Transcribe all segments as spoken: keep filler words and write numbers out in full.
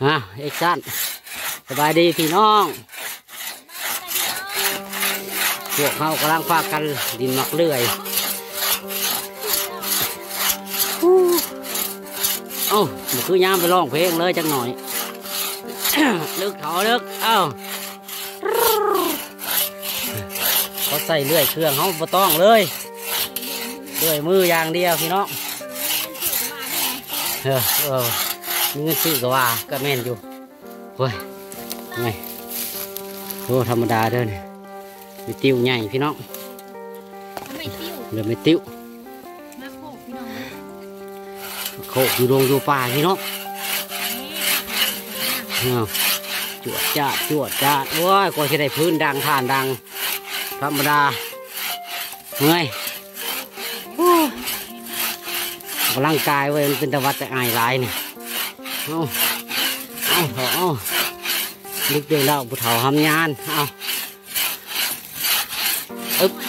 ฮะเอ็กซ์สบายดีพี่น้องพวกเขากำลังพากันดินมักเลื่อยเอ้ามันคือย่ามไปร้องเพลงเลยจังหน่อยลึกเขาลึกเอ้าเขาใส่เลื่อยเครื่องเขาไม่ต้องเลยเลื่อยมืออย่างเดียวพี่น้องเออเออมีเงินซื้อก็ว่าก็แม่นอยู่เฮ้ยไงโอ้ธรรมดาเด้อเนี่ยมีติ้วใหญ่พี่น้องเดี๋ยวไม่ติ้วโคกอยู่โรงอยู่ป่าพี่น้องจวดจ้าจวดจ้าโอ้ยกว่าจะได้พื้นดังทานดังธรรมดาเมื่อยกำลังกายเว้ยมันเป็นตะวัดแต่อายร้ายเนี่ยเอาเอาเอาลึกเดือดเราบุเถาทำงานเอาอึ๊บ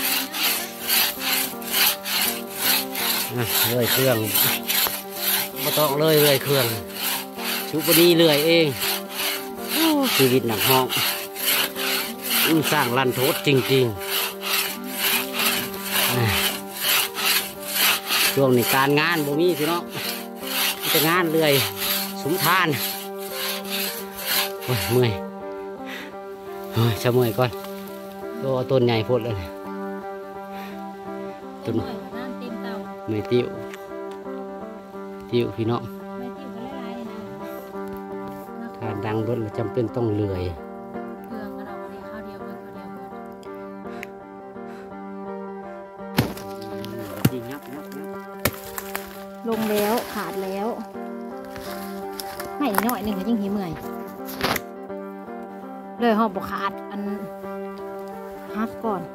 เลยเครื่องมาต้องเลยเลยเครื่องชุบดีเลยเองชีวิตหนักห้องสร้างลันโทษจริงๆช่วงนี้การงานบ่มีพี่น้องจะงานเลยสมทานเมื่อยจะเมื่อยก่อนโอ้ต้นใหญ่พดเลยต้นไม่ติ้วติ้วพี่น้องทานดังรถจำเป็นต้องเลื่อยลงแล้วขาดแล้วไม่หน่อยหนึ่งก็ยิ่งหิวเมื่อยเลยหอบบอกขาดอันฮักก่อน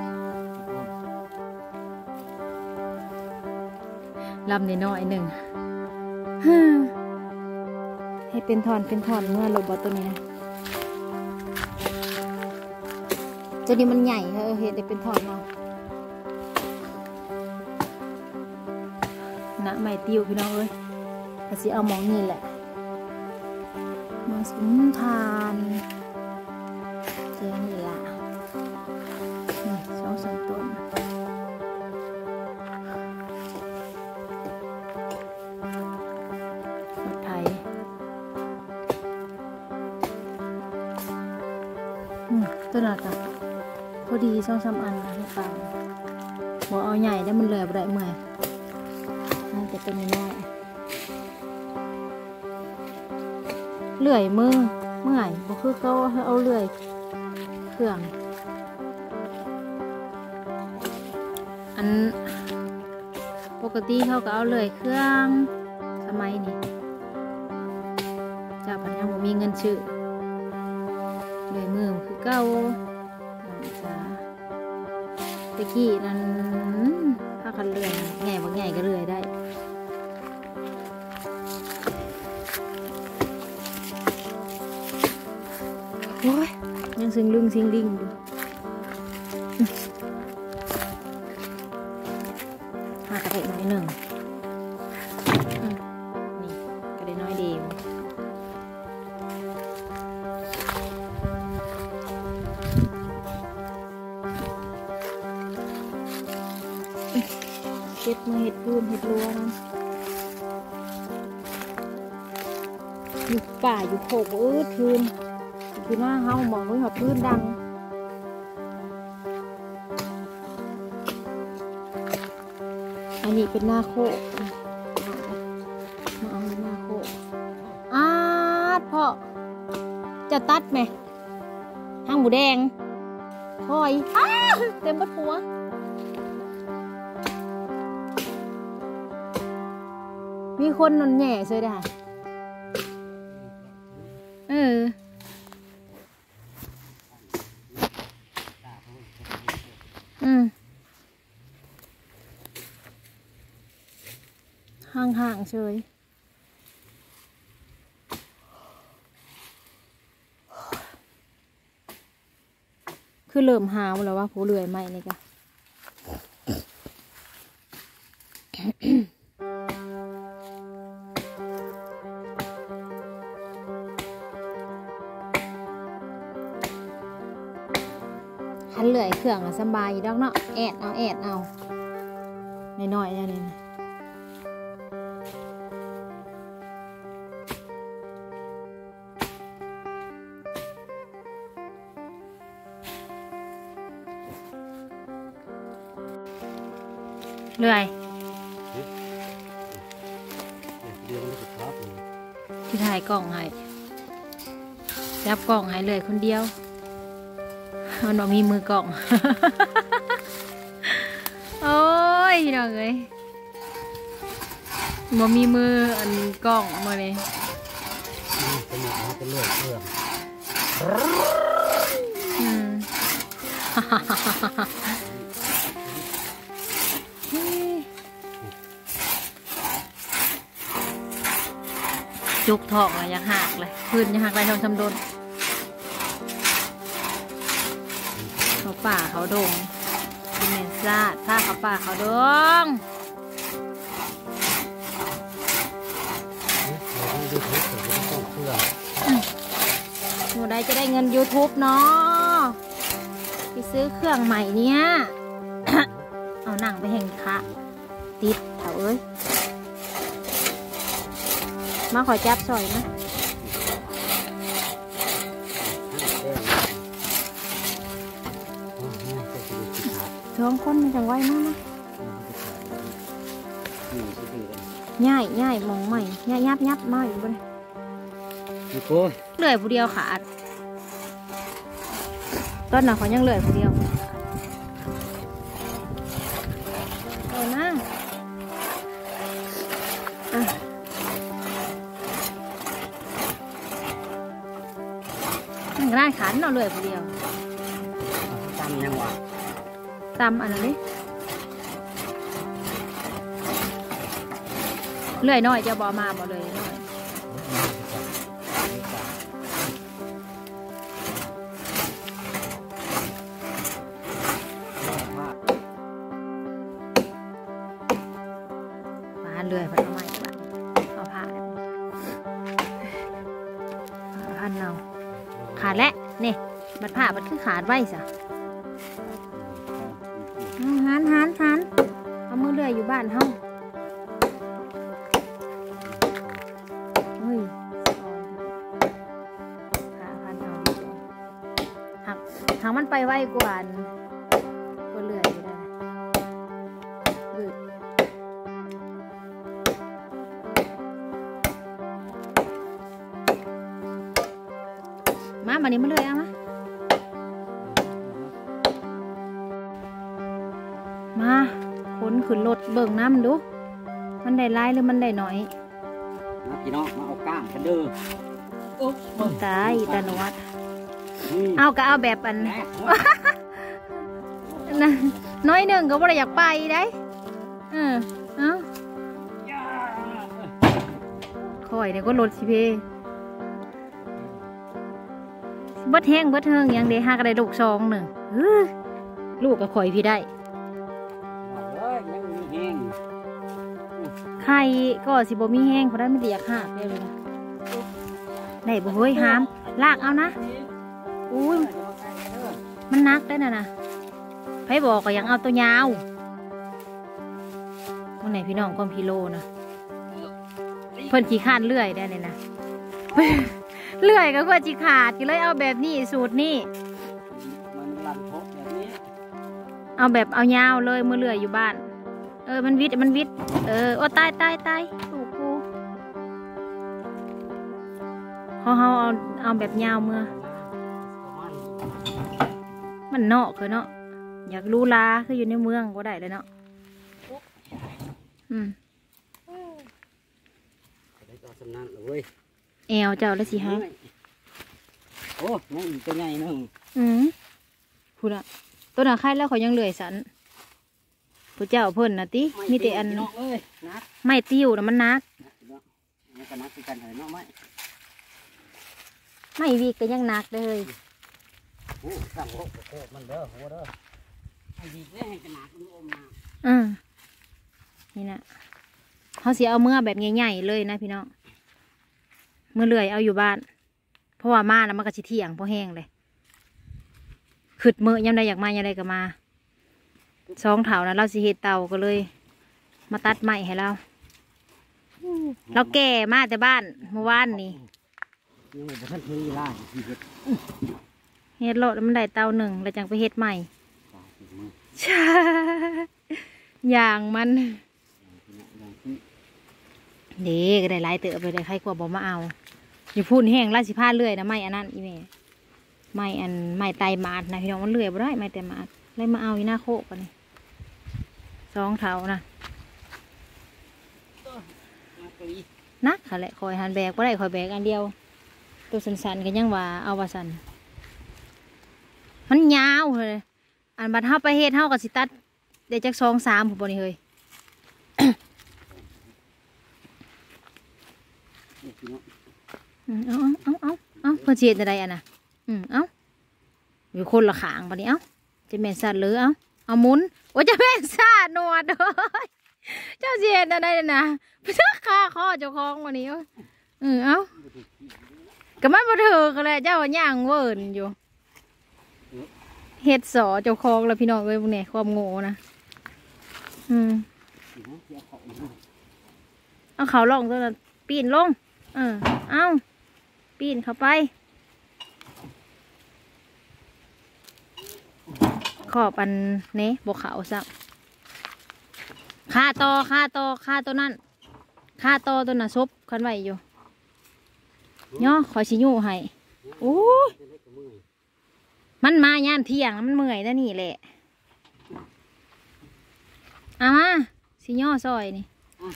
ลำนิดหน่อยหนึ่งให้เป็นทอนเป็นทอนเมื่อลบบอตัวนี้นะตัวนี้มันใหญ่เออเห็นได้เป็นทอนเนาะนะไม่ติ้วพี่น้องเอ้ยแต่สิเอามองนี่แหละมาสุนทานเจนี่ละนี่สองสามต้นรถไถต้นอะไรกันพอดีสองสามอันนะให้ฟังบอกเอาใหญ่ได้มันเลยบ่ได้เมื่อยจะเป็นยังไงเลื่อยมือเมื่อยบ่คือเขาเอาเลื่อยเครื่องอันปกติเขาก็เอาเลื่อยเครื่องสมัยนี้เจ้าพันยังบ่มีเงินซื้อเลื่อยมือคือเก่าจ้าตะกี้นั้นถ้าคันเลื่อยใหญ่บ่ใหญ่ก็เลื่อยได้โอ้ยยังซิงลึงซิงลิงอยู่หากระเทะน้อยหนึ่งนี่กระเทะน้อยเดียวเก็บมือเห็ดพื้นเห็ดรัวนั่นอยู่ป่าอยู่โขกอืดพื้นคือว่าเขามองว่าเขาพื้นดังอันนี้เป็นหน้าโคกมาเอาหน้าโคกอาดพ่อจะตัดไหมห้างหมูแดงคอยอ้าเต็มบัดหัวมีคนนอนแหน่เฉยได้เอออืมห่างๆเฉยคือเริ่มหาวแล้วว่าผู้เลื่อยใหม่นี่กะ คเลื่อยเครื่องสบายอยู่ดอกเนาะแอดเอาแอดเอาน้อยๆอย่างนี้เลื่อยที่ถ่ายกล่องให้จับกล่องให้เลยคนเดียวมันบอกมีมือกล่อง โอ้ยพี่น้องเอ้ยบ่มีมืออันกล่องมาเลยเป็นหมดเป็นเลือดเลือดอืมจุกทองอะอยากหักเลยพื้นอยากหักไรทองชำดนเขาป่าเขาดงเป็นเมนซาดผ้าเขาป่าเขาดงหนูได้จะได้เงิน ยูทูบ เนาะไปซื้อเครื่องใหม่เนี้ย เอาหนังไปแห่งคะติดเถาเอ้ยมาขอจับซอยนะสองคนมันจังไว้มากนะง่ายง่ายมองใหม่ง่ายยับยับมาอยู่บนเหลื่อยผู้เดียวขาดต้นน่ะเขายังเหลื่อยผู้เดียวเออนะมันก็ได้ขันเราเหลื่อยผู้เดียวตำยังวะตำอันนี้เลื่อยน้อยจะบอมาบอเลยน้อยมาเลื่อยพันเอาใหม่บ้างเอาผ้าพันเราขาดแล้วนี่บัดผ้าบัดคือขาดไว้สะหันหันหันเอามือเลื่อยอยู่บ้านเฮาเฮ้ยขาพันเอาดีกว่าหักทางมันไปไวกว่าก็เลื่อยอยู่ได้มามานี่มาเลยเอามามาขนขึ้นรถเบิ่งน้ำดูมันได้ลายหรือมันได้น้อยมาพี่น้องมาเอาก้างกันเด้อตายตาหนวดเอาก็เอาแบบอันน้อยหนึ่งก็บ่ได้อยากไปได้เออเอาคอยเดี๋ยวก็รถสิเพเบิดแห้งเบิดเทิงยังเดี๋ยวหากระไดลูกซองหนึ่งลูกก็คอยพี่ได้ไข่ก็สิบ่มีแห้งเพราะนั้นไม่ได้อยากหักเลยนะได้บ่เฮ้ยหามลากเอานะอุ้ยมันนักได้น่ะนะไผบอกก็ยังเอาตัวยาววันไหนพี่น้องก้มพิโลนะเพิ่นขี้ข้านเลื่อยได้เลยนะเลื่อยก็เพื่อจีขาดก็เลยเอาแบบนี้สูตรนี้เอาแบบเอายาวเลยมือเลื่อยอยู่บ้านเออมันวิดมันวิดเออโอ้ตายตายตายถูกกูเขาเขาเอาเอาแบบยาวมือมันเนาะคือเนาะอยากรู้ลาคืออยู่ในเมืองก็ได้เลยเนาะอืมแอวเจ้าแล้วสิฮะโอ้ยอีกตัวใหญ่นึงอืมพูดอะตัวหน้าไข่แล้วเขายังเหลื่อยสันผู้เจ้าเพิ่นนะติมีแต่อันไม่ติ้วนะมันนักไม่วีก็ยังนักเลยอืมนี่นะเขาเสียเอาเมื่อแบบใหญ่ๆเลยนะพี่น้องเมื่อเลื่อยเอาอยู่บ้านเพราะว่ามาแล้วมันก็ชิเที่ยงเพราะแห้งเลยขึ้นมือยามใดอยากมายามใดก็มาสองเถานะเราสิเฮ็ดเตาก็เลย มาตัดไม้ให้เราเราแก่มาแต่บ้านเมื่อวานนี่ยังบ่ทันถึงเวลาที่เฮ็ดเฮ็ดโลดมันได้เตาหนึ่งแล้วจังไปเฮ็ดใหม่ใช่อย่างมันเด็กได้หลายเต๋อไปได้ใครกลัวบอกมาเอาอย่าพูดแห้งราสิผ้าเลื่อยนะไม่อันนั้นอีเมไม่อันไม่ไตมาดนะพี่น้องมันเลื่อยบ่ได้ไม่ไตมาดเลยมาเอาอีหน้าโคกกันนี่สองเท้านะนักค่ะแหละคอยหันแบกบ่ได้คอยแบกอันเดียวตัวสันๆกันยังว่าเอาว่าสันมันยาวเลยอันบัดเท้าไปเฮ็ดเท้ากับสิตัดเดี๋ยวจักสองสามผมบอกนี่เฮ้ย เอาเอาเอาเอาเพื่อเชียร์อะไรอ่ะนะอืมเอาอยู่คนละขางปะนี้เอาจะแม่นสัตว์หรือเอาเอาหมุนโอ้จะแม่นสัตว์หนวดเลยเจ้าเชียร์อะไรนะพี่เจ้าขาคอเจ้าของวันนี้อืมเอาก็มันมาเถอะก็เลยเจ้าย่างเวิร์นอยู่เฮ็ดสอเจ้าของแล้วพี่น้องเอ้ยพวกนี้ความโง่นะอืมเอาเขาลงตัวนั้นปีนลงเออเอาปีนเข้าไปขอบอันนี้บกเขาสักค่าต่อค่าต่อค่าตัวนั้นค่าต่อตัวน่ะซบคันไว้อยู่เนาะขอชิญูให้โอ้ยมันมายามเที่ยงมันเมื่อยแล้วนี่แหละเอามาชิญอซอยนี่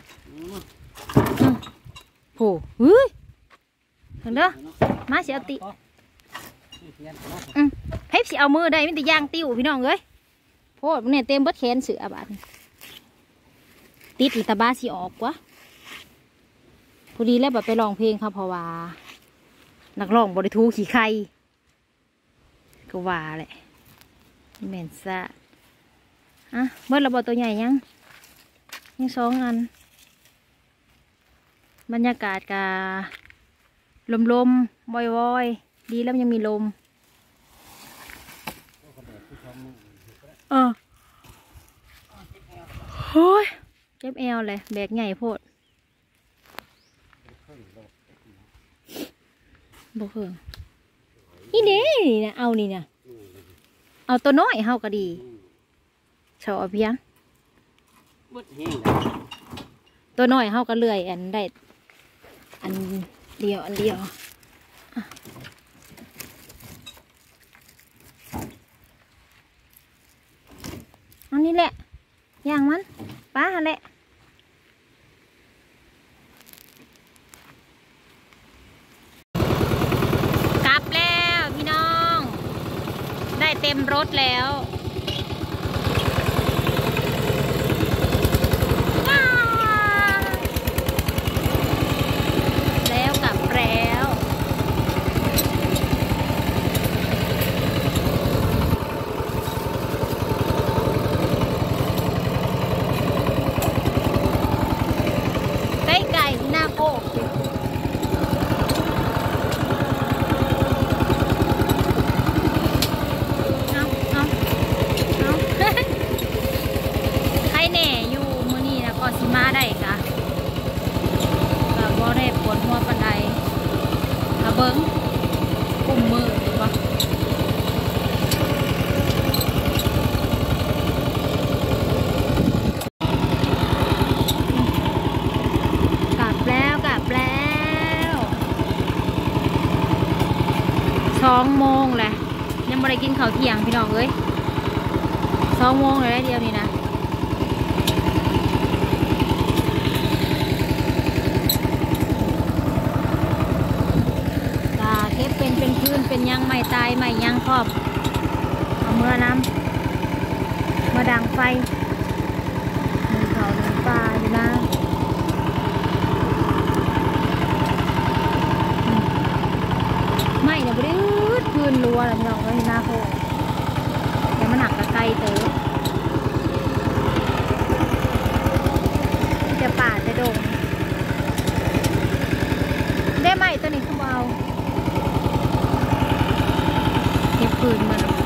โผล่เฮ้ยเห็นเด้อมาเสียติอืมเฮ้ยสิเอามือได้มันจะย่างติ้วพี่น้องเอ้ยโพดมันเนี่ยเต็มเบิดแขนเสือบาดติดตาบ้าสิออกวะพอดีแล้วแบบไปร้องเพลงครับเพราะว่านักร้องบริทูขี่ไข่ก็ว่าแหละแม่นซะอ่ะเบิดระเบิดตัวใหญ่ยังยังสองอันบรรยากาศกาลมลมวอยวอยดีแล้วยังมีลมเออโอ้ยเจ็บแอวเลยแบกใหญ่โพดบ่เพิ่งนี่เด้นี่นะเอานี่นะเอาตัวน้อยเฮาก็ดีเฉาเพียงตัวน้อยเฮาก็เลื่อยอันได้อันเดียวอันเดียวอันนี้แหละย่างมันป้าแหละกลับแล้วพี่น้องได้เต็มรถแล้วแล้วกลับแล้วไก่ไก่หน้าโคกเอาเอาเอาใครแน่อยู่มื้อนี้นะก็สิมาได้กะก็บ่ได้ปวดหัวปานใดกะเบิ่งกุมมือดีบ่กลับแล้วกลับแล้วสองโมงแหละยังไม่ได้กินข้าวเที่ยงพี่น้องเอ้ยสองโมงเลยได้เดียวนี่นะตาเก็บเป็นเป็นพื้นเป็นยังไม่ตายไม่ยังครอบเอาเมื่อน้ำมาดังไฟหนึ่งเขาหนึ่งปลาอยู่นะไม่เนี่ยบริ้ดพื้นรัวแล้วพี่น้องก็เห็นหน้าโคกแต่มันหนักกระไกลเต๋อจะป่าจะดงได้ไหมตัวนี้คือเอาเก็บปืนมัน